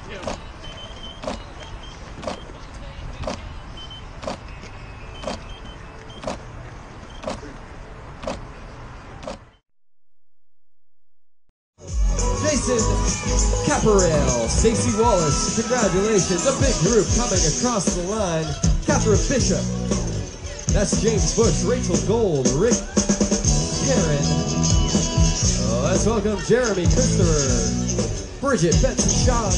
Jason Caparel, Stacy Wallace, congratulations. A big group coming across the line. Catherine Bishop. That's James Bush, Rachel Gold, Rick Karen. Oh, let's welcome Jeremy Christopher, Bridget Betsy Shaw.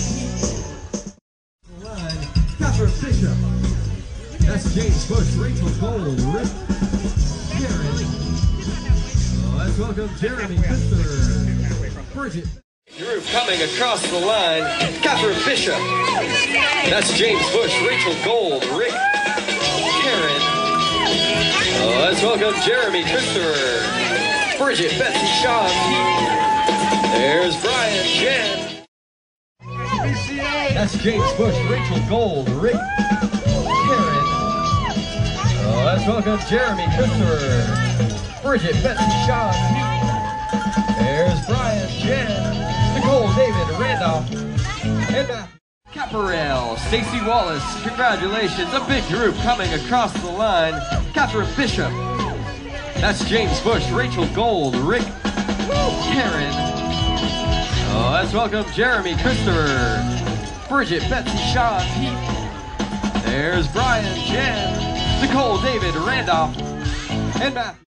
Line, Catherine Bishop. That's James Bush, Rachel Gold, Rick Karen. Oh, let's welcome Jeremy Christopher, Bridget. Group coming across the line, Catherine Bishop. That's James Bush, Rachel Gold, Rick Karen. Oh, let's welcome Jeremy Christopher, Bridget Betsy Shaw. There's Brian Jen. That's James Bush, Rachel Gold, Rick Karen. Oh, let's welcome Jeremy Christopher, Bridget Betsy Shaw. There's Brian Jen. Nicole, David, Randolph, and Matthew. Caparel, Stacy Wallace, congratulations. A big group coming across the line. Catherine Bishop. That's James Bush, Rachel Gold, Rick Karen. Oh, let's welcome Jeremy Christopher, Bridget Betsy Shaw, Pete. There's Brian Jen, Nicole, David, Randolph, and Matthew.